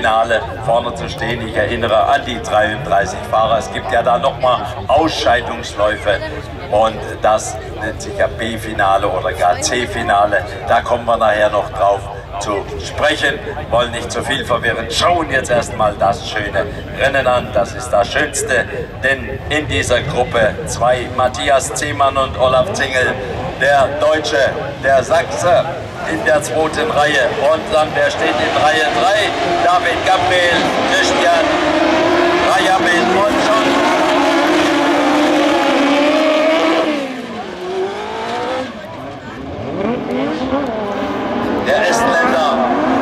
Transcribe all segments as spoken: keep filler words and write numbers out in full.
Finale vorne zu stehen. Ich erinnere an die dreiunddreißig Fahrer. Es gibt ja da nochmal Ausscheidungsläufe und das nennt sich ja B-Finale oder gar C-Finale. Da kommen wir nachher noch drauf zu sprechen, wollen nicht zu viel verwirren, schauen jetzt erstmal das schöne Rennen an, das ist das Schönste, denn in dieser Gruppe zwei, Matthias Ziemann und Olaf Zingel, der Deutsche, der Sachse in der zweiten Reihe und dann, wer steht in Reihe drei? David Gabriel, Christian Rajamin und schon der Estländer,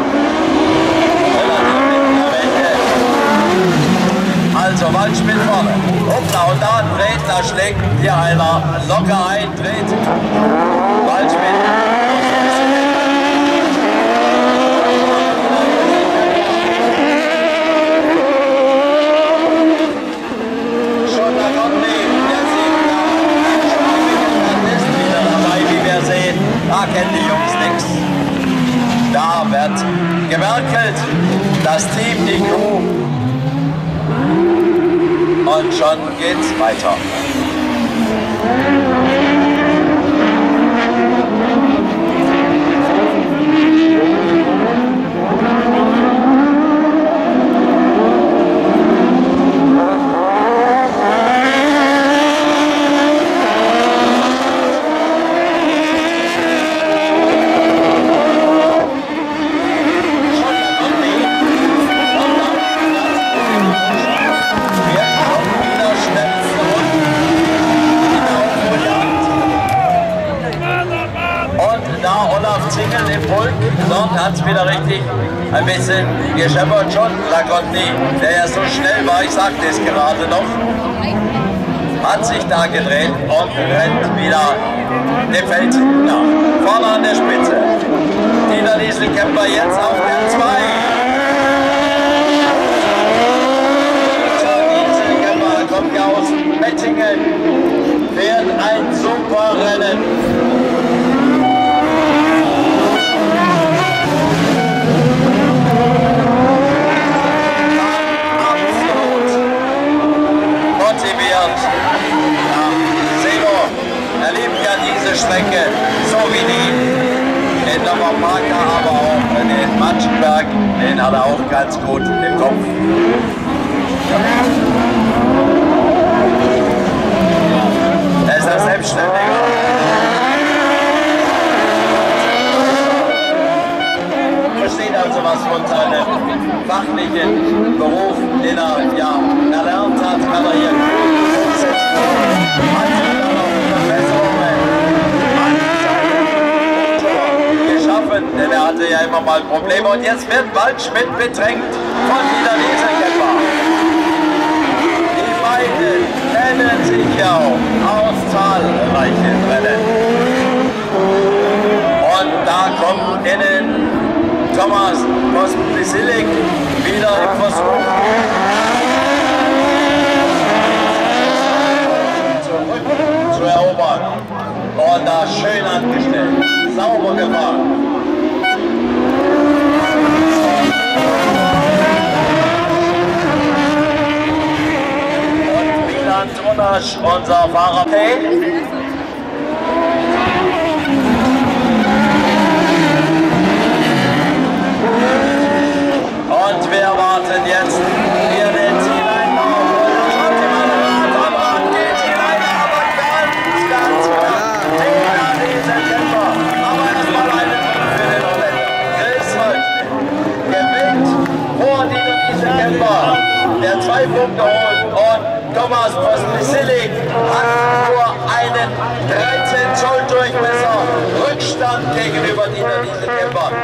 also Waldschmidt vorne, hoppla und da dreht, da schlägt hier einer locker ein, dreht, Waldschmidt. Schon da kommt die, der Sieg, ist wieder dabei, wie wir sehen, da kennen die Jungs nichts. Da wird gewerkelt, das Team, die Crew. Und schon geht's weiter. Zingel im Pulk, dort hat es wieder richtig ein bisschen gescheppert. John Lagotny, der ja so schnell war, ich sagte es gerade noch, hat sich da gedreht und rennt wieder dem Feld nach. Vorne an der Spitze. Dieter Dieselkämper jetzt auf der zwei. Dieselkämper kommt ja aus Mettingen, fährt ein super Rennen. Strecke, so wie die in Novamarka, aber auch den Matschenberg, den hat er auch ganz gut im Kopf. Er ist ein Selbstständiger. Versteht also was von seinem fachlichen Beruf, den er ja erlernt hat, kann er hier gut umsetzen. Hat sich dann auch denn er hatte ja immer mal Probleme und jetzt wird Waldschmidt bedrängt von Dieter Dieselkämper. Die beiden kennen sich ja auch aus zahlreichen Rennen. Und da kommt innen Thomas Pospisil wieder im Versuch, zurück zu erobern. Und da schön angestellt, sauber gefahren. Tonasch, unser Fahrer P. Und wir warten jetzt hier den Zieleinlauf. Schaut ihr mal ran, am Rand geht hinein, aber ganz, ganz knapp. Dieter Dieselkämper. Aber erstmal eine für den Holländer. Chris Waldschmidt gewinnt vor Dieter Dieselkämper, der zwei Punkte holt. Und Thomas Pospisil hat nur einen dreizehn Zoll Durchmesser Rückstand gegenüber Dieter Dieselkämper.